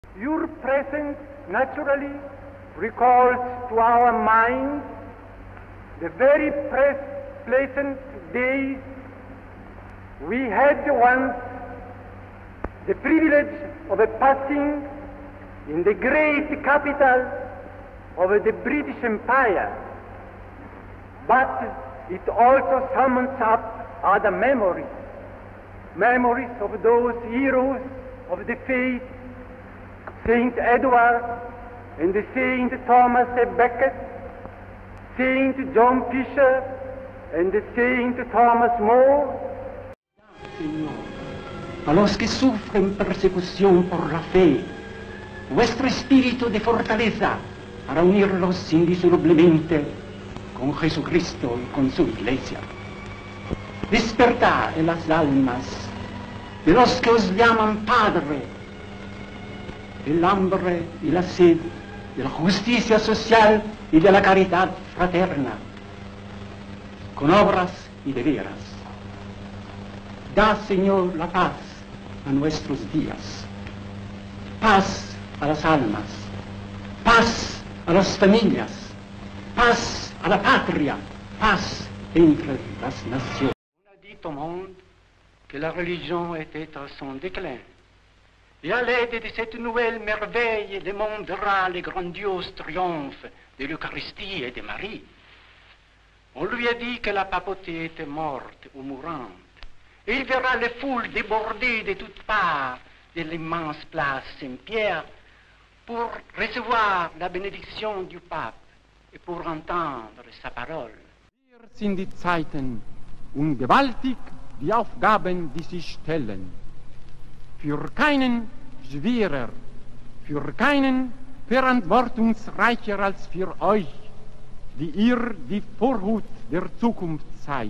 Your presence naturally recalls to our minds the very pleasant days we had once the privilege of passing in the great capital of the British Empire, but it also summons up other memories of those heroes of the faith, Saint Edward and Saint Thomas Becket, Saint John Fisher and Saint Thomas More. Señor, a los que sufren persecución por la fe, vuestro espíritu de fortaleza para unirlos indisolublemente con Jesucristo y con su Iglesia. Despertad en las almas de los que os llaman Padre, el hambre y la sed de la justicia social y de la caridad fraterna, con obras y deberes. Da, Señor, la paz a nuestros días, paz a las almas, paz a las familias, paz à la patria, paz entre las nations. On a dit au monde que la religion était à son déclin. Et à l'aide de cette nouvelle merveille, le monde verra les grandioses triomphes de l'Eucharistie et de Marie. On lui a dit que la papauté était morte ou mourante. Et il verra les foules déborder de toutes parts de l'immense place Saint-Pierre pour recevoir la bénédiction du pape et pour entendre sa parole. Hier sind die Zeiten und gewaltig die Aufgaben, die sich stellen. Für keinen schwerer, für keinen verantwortungsreicher als für euch, die ihr die Vorhut der Zukunft seid.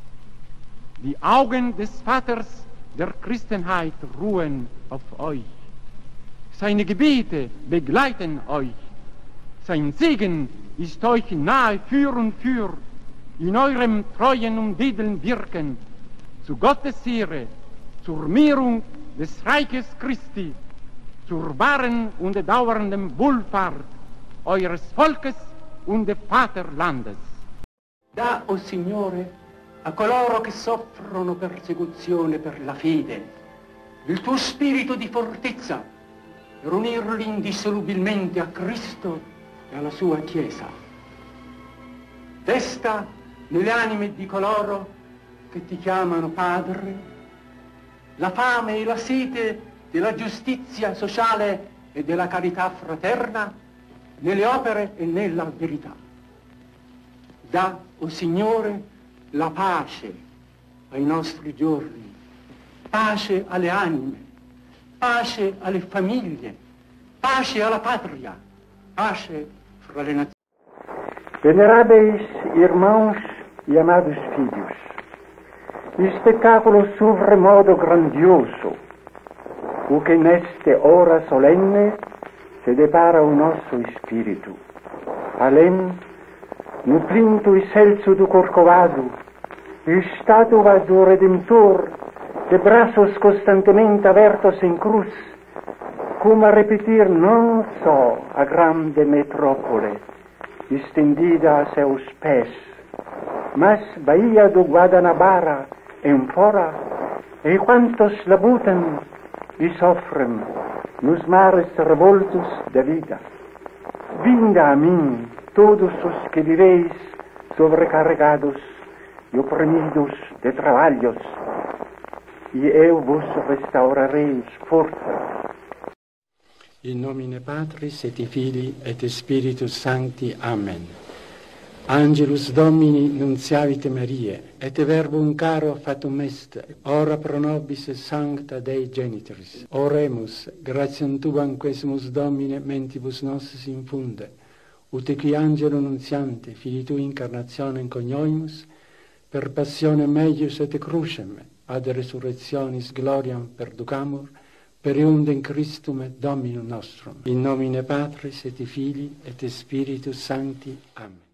Die Augen des Vaters der Christenheit ruhen auf euch. Seine Gebete begleiten euch. Sein Segen ist euch nahe für und für in eurem treuen und edlen Wirken zu Gottes Ehre, zur Mehrung des Reiches Christi, zur wahren und dauernden Wohlfahrt eures Volkes und des Vaterlandes. Da, o Signore, a coloro che soffrono persecuzione per la fede, il tuo spirito di fortezza per unirli indissolubilmente a Cristo e alla sua Chiesa. Desta nelle anime di coloro che ti chiamano Padre la fame e la sete della giustizia sociale e della carità fraterna nelle opere e nella verità. Da, o Signore, la pace ai nostri giorni, pace alle anime, pace alle famiglie, pace alla patria, pace fra le nazioni. Venerables irmãos e amados filhos, espetáculo sobremodo grandioso, o que neste hora solenne se depara o nosso espírito. Além, no plinto excelso do Corcovado, estátua do Redentor, de braços constantemente abertos em cruz, como a repetir não só a grande metrópole, estendida a seus pés, mas Baía do Guadanabara em fora, e quantos labutam e sofrem nos mares revoltos da vida. Vinda a mim, todos os que viveis sobrecarregados e oprimidos de trabalhos, e eu vos restaurarei forças. In nomine Patris et Filii et Spiritus Sancti. Amen. Angelus Domini nunciavit Mariae, et verbum caro fatum est, ora pro nobis sancta Dei genitris. Oremus, gratiam tuam quesumus Domine mentibus nostris infunde, ut qui angelo nunciante, Filii tui incarnationem conioimus, per passionem meius et crucem, ad resurrectionis gloriam perducamur, per eundem Christum et Dominum nostrum. In nomine Patris et Filii et Spiritus Sancti. Amen.